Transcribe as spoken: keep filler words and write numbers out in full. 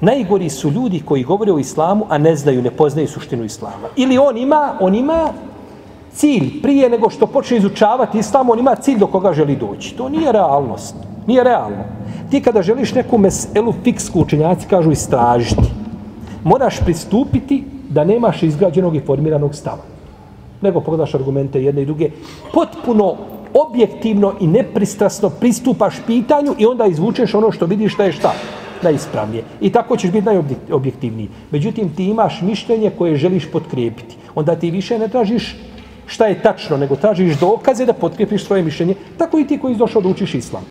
Najgori su ljudi koji govore o islamu, a ne znaju, ne poznaju suštinu islama. Ili on ima, on ima cilj prije nego što počne izučavati islam, on ima cilj do koga želi doći. To nije realnost. Nije realno. Ti kada želiš neku meselu fiksku, učenjaci kažu istražiti, moraš pristupiti da nemaš izgrađenog i formiranog stava. Nego pogledaš argumente jedne i druge, potpuno objektivno i nepristrasno pristupaš pitanju i onda izvučeš ono što vidiš šta je šta najispravnije. I tako ćeš biti najobjektivniji. Međutim, ti imaš mišljenje koje želiš potkrijepiti. Onda ti više ne tražiš šta je tačno, nego tražiš dokaze da potkrijepiš svoje mišljenje. Tako i ti koji došao da učiš islam.